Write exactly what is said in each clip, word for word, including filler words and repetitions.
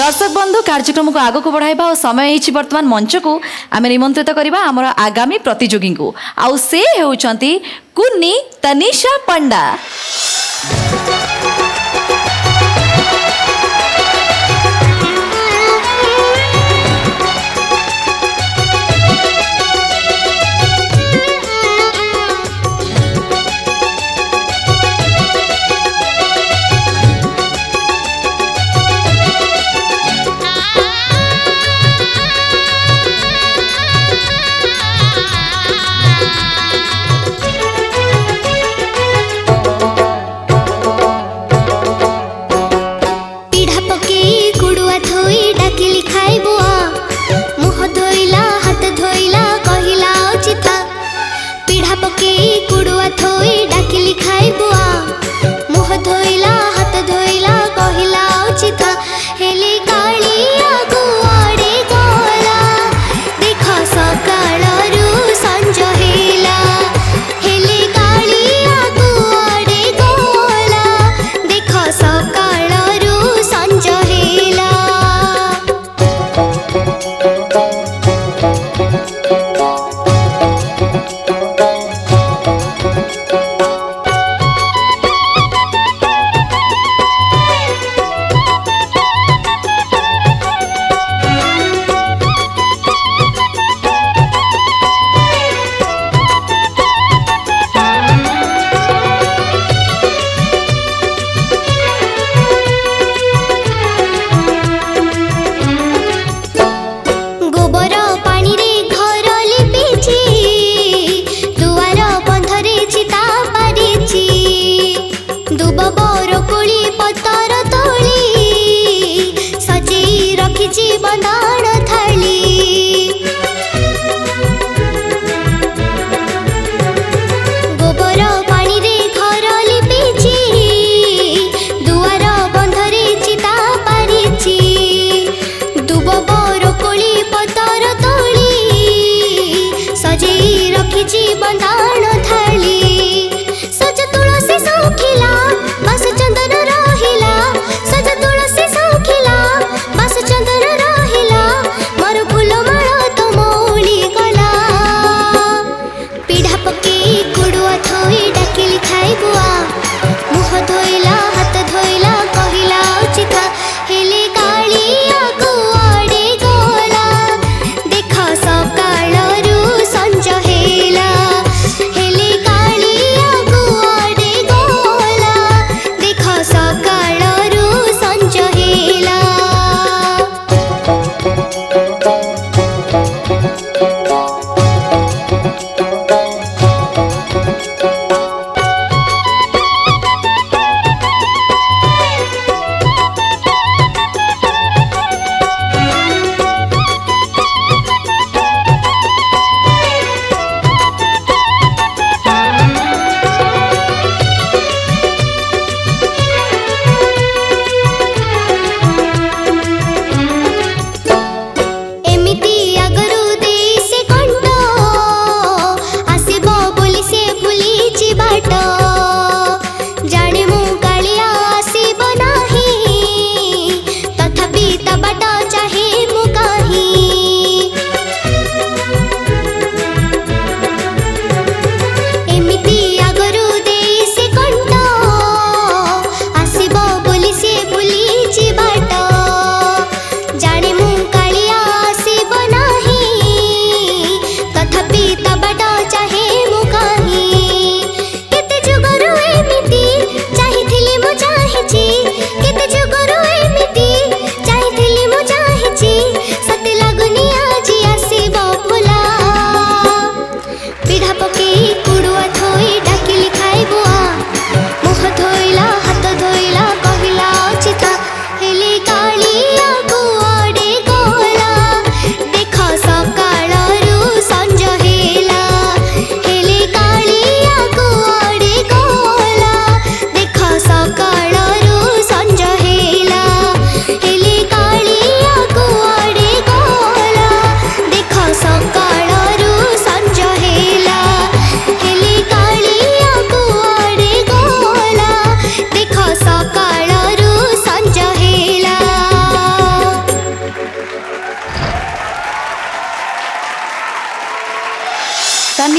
दर्शक बंधु कार्यक्रम को आगक बढ़ाइबा और समय हिची वर्तमान मंच को आम निमंत्रित करबा हमर आगामी प्रतियोगी को आउ से हेउचंती कुन्नी तनिषा पंडा। चंदन रहिला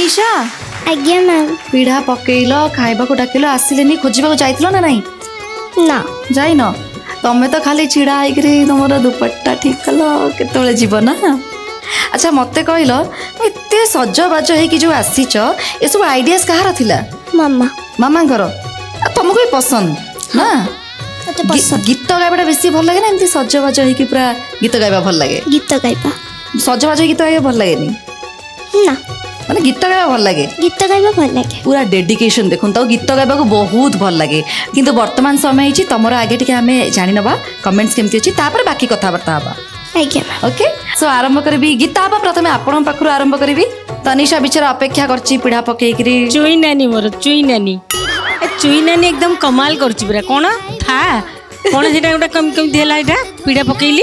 तनिषा आज्ञा मैम। पिढ़ा पकेल खाइबा को डाकिल आसिलेनी खोजा जाइल ना नहीं ना जाइन तमें तो खाली छिड़ा होकर तुम दुपट्टा ठीक कल केतले जीव ना। अच्छा मत कहल एत सजबाज हो जो आसीच ये सब आइडियाज कहार थिला? मामा मामा तुमको भी पसंद ना? गीत गाइबा बेसी भल लगे ना एमती सजबाज हो पूरा गीत गाइबा भल लगे? गीत गाइबा सजबाज गीत गाइबा भल लगे ना माने गीत गाइबा भल लगे? गीत गाइबा भल लगे पूरा डेडिकेशन देखुन तो गीत गाइबा को बहुत भल लगे किंतु वर्तमान समय हिची तमर आगे टिके हमें जानि नबा कमेंट्स केमती अछि तापर बाकी कथाबार्ता हबा। आज्ञा ओके सो आरंभ करबी गीत हबा प्रथमे आपण पाखरु आरंभ करबी। तनिषा बिचारा अपेक्षा करची पिढ़ा पकेकरी चुई नानी मोर चुई नानी चुई नानी एकदम कमाल करची पूरा कोन था कोन सेटा गोटा कम कम देला एटा पिढ़ा पकेइली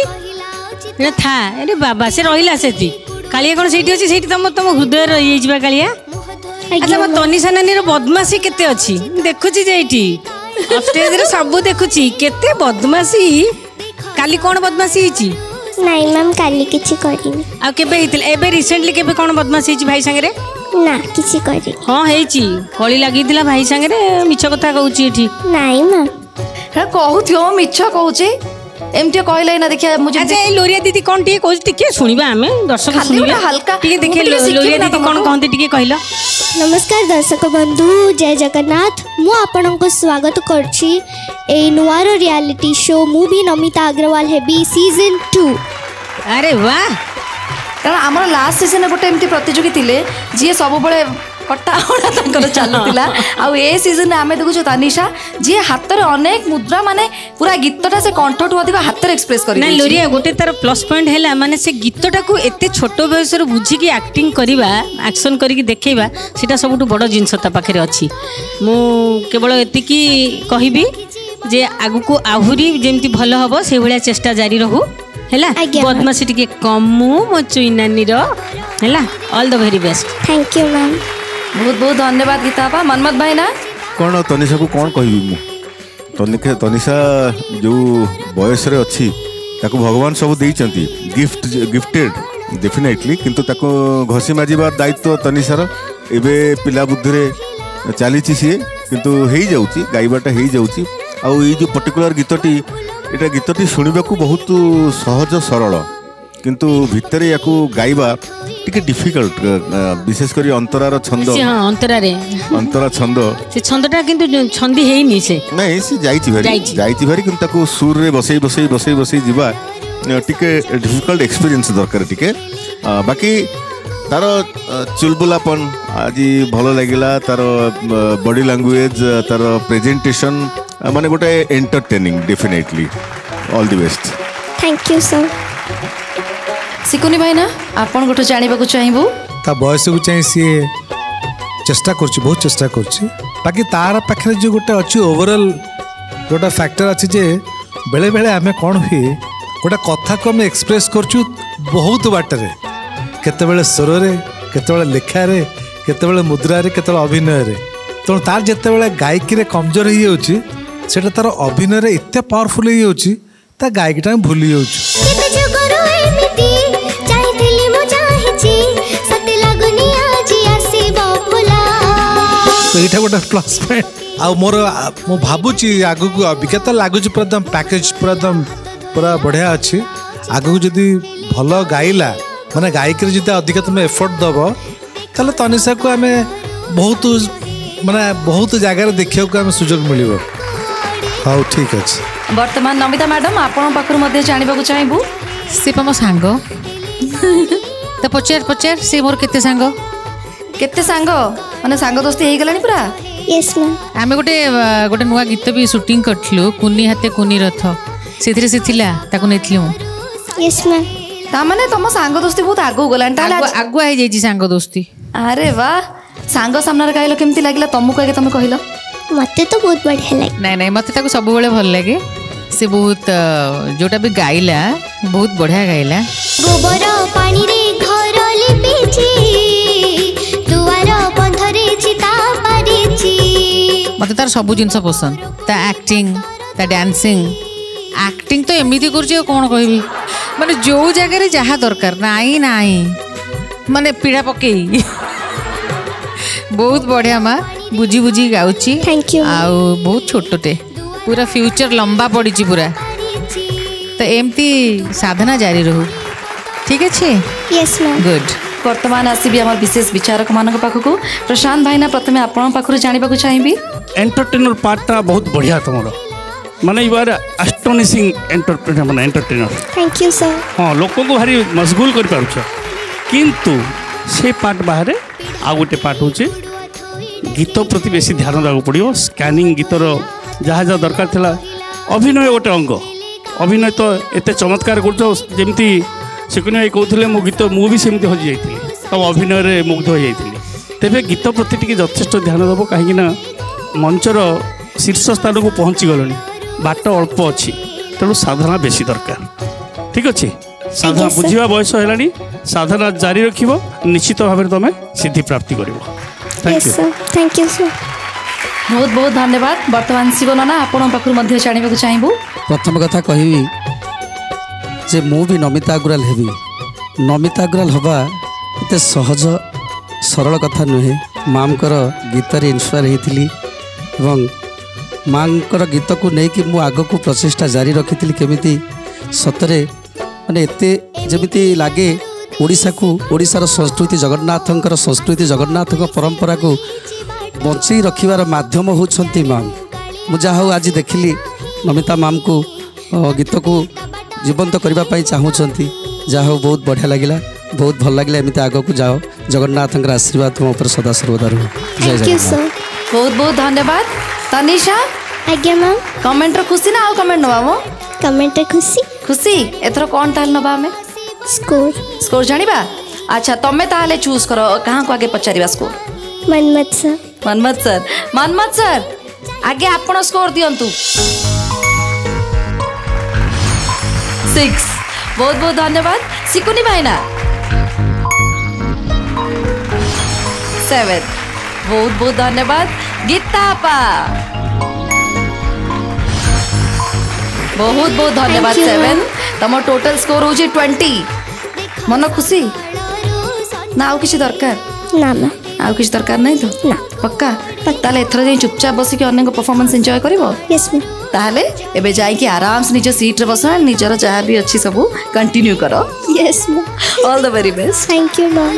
एटा था अरे बाबा से रहिला सेती कालिया कोन सेठी अछि सेठी तम तम हृदय रहि जिबा कालिया। अच्छा म तनिषा नानी रो बदमाशी केते अछि देखुची जे एठी ऑफ स्टेज रे सब देखुची केते बदमाशी काली कोन बदमाशी हिची? नहीं मैम काली किछि करिनी। आ केबे हितल एबे रिसेंटली केबे कोन बदमाशी हिची भाई संगे रे? ना किछि करि हां हेची कळी लागितिला भाई संगे रे मिछ कथा कहउची एठी? नहीं मैम हे कहउथियो मिछ कहउची एमती कहले ना देखिया मुझे। अच्छा ए लोरिया दीदी कोन टिके कहउची टिके सुनिबा हमें दर्शक सुनिबा हल्का टिके देखिए लोरिया दीदी कोन कहंती टिके कहलो। नमस्कार दर्शक बंधु जय जगन्नाथ मु आपनको स्वागत करछि ए नुआर reality show movie Namita Agarwal हेबी सीजन टू। अरे वाह कारण आमर लास्ट सीजन गोटे एमती प्रतियोगी थिले जी सब बळे कट्टा होड़ा तंकर चालुतिला आ ए सीजन आमे देखुछु तनिषा जी हाथ रे अनेक मुद्रा माने पूरा गीतटा से कंठठु अधिक हाथ रे एक्सप्रेस करि। ना लोरिया गोटे तार प्लस पॉइंट हैला माने से गीतटा को एते छोटो बयस रे बुझी की एक्टिंग करिबा एक्शन करी की देखेबा सेटा सबटु बड़ जिंस ता पाखे अछि। मु केवल एति की कहिबी जे आगु को आहुरी जेमती भलो हबो से भलिया चेष्टा जारी रहू हैला बदमाशी टिके कमु मो चुई नानी रो हैला all the very best. Thank you ma'am बहुत बहुत धन्यवाद गीताबा। मनमत भाई ना कौन तनिषा को कौन कहबी मु तनिषा तनिषा जो बयस रे अछि ताको भगवान सब देइचंती गिफ्ट गिफ्टेड डेफिनेटली किंतु ताको घसी माजिबार दायित्व तनिषार एबे पिला बुद्धि रे चलीची सी किंतु हेई जाउची गाइबाटा हेई जाउची आ ई जो पर्टिकुलर गीतटी एटा गीतटी सुनिबा को बहुत सहज सरल किंतु भितर याकू गाइबा टिके डिफिकल्ट विशेष करी अंतरार छंद हां अंतरा रे अंतरा छंद से छंदटा किंतु छंदी हेइनी से नहीं से जाईची भारी जाईची भारी किंतु ताको सुर रे बसई बसई बसई बसई जिबा टिके डिफिकल्ट एक्सपीरियंस दरकार टिके बाकी तार चुलबुलापन आज भल लगिला तार बॉडी लैंग्वेज तार प्रेजेंटेशन माने गोटे entertaining definitely all the best. Thank you sir. सिकुनी भाई ना आपण गोटे जानिबा को चाहिबो ता बयस को चाहि सी चेष्टा करछि बहुत चेष्टा करछि बाकी तार पाखरे जो गोटे अछि ओवरऑल गोटे फैक्टर अछि जे बेले बेले आमे कोन हुई गोटे कथा को हम एक्सप्रेस करछु बहुत बाटरे केते बेले स्वर रे केते बेले लेखा रे केते बेले मुद्रा रे केते बेले अभिनय रे तो तार जेते बेले गायकी रे कमजोर ही होछि सेटा तार अभिनय रे इत्ते पावरफुल ही होछि ता गायकीटा भूली होछि। तो ये गोटे प्लस पॉइंट आ मोर मु भावुची आगु को अभिज्ञता लगुच पूरा एकदम पैकेज पूरा एकदम पूरा बढ़िया अच्छी आगु जदि भल गाइला माने गायक जदि अधिक तुम एफर्ट दब ताले तनिषा को आम बहुत माने बहुत जगह देखा को आम सुजोग मिल। हाँ ठीक अच्छे वर्तमान नमिता मैडम आपण पाखर मध्य जानिबा को चाहिबू से मो सांग तो पचार पचार से मोर केते सांग केते सांग माने सांग दोस्ती हे गलानी पूरा। यस मैम आमे गोटे गोटे नुआ गीत भी शूटिंग करथलु कुनी हाते कुनी रथ सेथिरे से थिला ताको नेथलु। यस मैम ता माने तम सांग दोस्ती बहुत आगो गलान ताले आगो आइ जाई सांग दोस्ती। अरे वाह सांग सामने रे कहलो केमती लागिला तुमको आगे तुम कहलो? मते तो बहुत बढ़िया लागे। नहीं नहीं मते ताको सब बेले भल लागे से बहुत जोटा भी गाइला बहुत बढ़िया गाइला। गोबर पानी रे घर लिपिची दुआर बंधरे चिता पारिची मते तार सब जिनस पसंद ता एक्टिंग ता डांसिंग एक्टिंग तो एमिति करछि कोन कहबी माने जो जगह रे जहा दरकार नाई नाई माने पीड़ा पकेई बहुत बढ़िया माँ बुझी बुझी गाउची Thank you, ma'am. आउ बहुत छोटटे पूरा फ्यूचर लंबा पड़ी पूरा तो एमती साधना जारी रहू ठीक अच्छे यस मैम गुड वर्तमान आसबि आम विशेष विचारक मान पाखक प्रशांत भाईना प्रथम आपण पाखु जानवा चाहिए एंटरटेनर पार्टा बहुत बढ़िया तुम माने यू आर एस्टोनिशिंग एंटरटेनर माने एंटरटेनर थैंक यू सर हाँ लोक को भारी मशगुल कर पारुछ किंतु से पार्ट बाहर आ गोटे पार्ट होचे गीत प्रति बेसी ध्यान देवा पड़ो स्कैनिंग गीतर जहाँ जहाँ दरकार थिला अभिनय गोटे अंग अभिनय तो एते चमत्कार करमती सिकुनी भाई कहते मो गीत मुझे सेमती हजि जाइए तब अभिनय मुग्ध हो जाइए तेरे गीत प्रति टी यथेष ध्यान देव कहीं मंचर शीर्ष स्थान को पहुँची गलनी बाट अल्प अच्छी तेणु साधना बेसी दरकार ठीक अच्छे साधना बुझा बयस है साधना जारी रख निश्चित भाव में तुम सिद्धि प्राप्ति कर yes sir thank you sir बहुत बहुत धन्यवाद वर्तमान शिव नाना आपण पाखु जानवा चाहबू प्रथम कथा कहबी जे मु भी नमिता अग्रवाल हेबी नमिता अग्रवाल हवा एते सहज सरल कथा नुहे मामकर गीत इन्स्पायर होती एवं मांकर गीत को लेकिन मु आग को प्रचेषा जारी रखी केमिति सतरे माने एते जमिति लागे ओडिशा को ओडिशार संस्कृति जगन्नाथंकर संस्कृति जगन्नाथ परंपरा को बंचई रखिबार माध्यम होउछंती माम मु जाहु आज देखिली नमिता माम को गीत को जीवंत करने चाहूँगी जहाँ बहुत बढ़िया लगिला बहुत भल लगे एमती आग को जाओ जगन्नाथ आशीर्वाद तुम ऊपर सदा सर्वदा रहो जय जगन्नाथ बहुत बहुत धन्यवाद तनिषा आज्ञा मैम कमेंट रो खुशी ना आउ कमेंट नबा मो कमेंट रे खुशी खुशी एथरो कोन ताल नबा हमें स्कोर स्कोर जानिबा अच्छा तमे ताले चूज करो कहां को आगे पचारिबा score Manmath sir Manmath sir Manmath sir आगे आपण स्कोर दियंतु सिक्स बहुत बहुत धन्यवाद सिकुनी भाईना सेवन बहुत बहुत धन्यवाद गीतापा बहुत बहुत धन्यवाद सेवन तुम टोटल स्कोर हो ट्वेंटी मन खुशी ना आउ किसी दरकार ना ना आउ किसी दरकार नहीं तो ना पक्का ताले एथर जाई चुपचाप बसिक अन्य परफॉर्मेंस एंजॉय करिवो यस मैम ताले एबे जाई कि आराम से निज सीट रे बस निजर जहाँ भी अच्छी सब कंटिन्यू करो yes ma'am all the very best thank you ma'am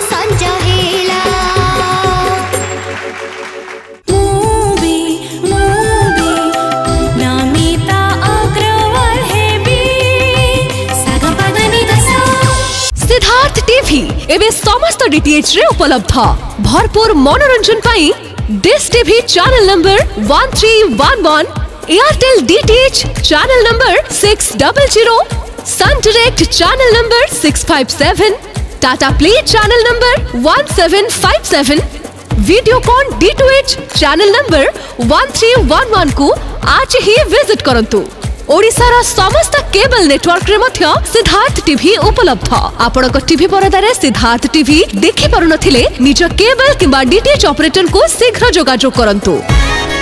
Siddharth TV एवं समस्त डीटीएच रे उपलब्ध भरपूर मनोरंजन पाई dish TV channel number one three one one Airtel DTH channel number six double zero Sun Direct channel number six five seven Tata play channel number one seven five seven Videocon D two H channel number one three one one को आज ही visit करंतु ओडिशार समस्त cable network रे मध्य Siddharth TV उपलब्ध आपणक TV परदारे Siddharth TV देखि पारुनथिले निज केबल किंबा डीटीएच ऑपरेटर को शीघ्र जोगाजोग करंतु।